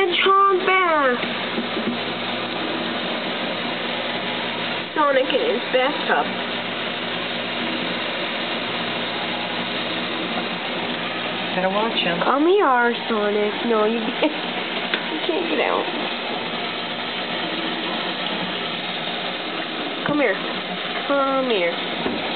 Hedgehog bath. Sonic in his bathtub. Gotta watch him. Come here, Sonic. No, you can't get out. Come here. Come here.